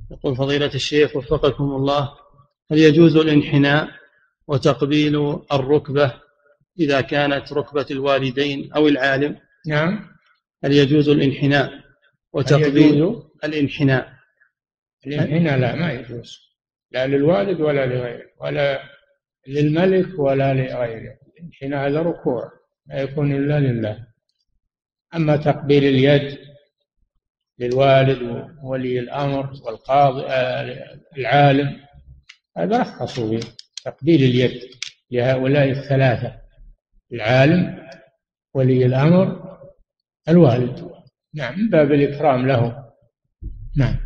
يقول فضيلة الشيخ وفقكم الله، هل يجوز الانحناء وتقبيل الركبة إذا كانت ركبة الوالدين أو العالم؟ نعم. هل يجوز الانحناء هل وتقبيل يجوز الانحناء؟ الانحناء؟ لا، ما يجوز، لا للوالد ولا لغيره، ولا للملك ولا لغيره. الانحناء هذا ركوع، لا يكون إلا لله. أما تقبيل اليد للوالد وولي الأمر والقاضي العالم، هذا رخصوا به، تقبيل اليد لهؤلاء الثلاثة: العالم، ولي الأمر، الوالد. نعم، من باب الإكرام له. نعم.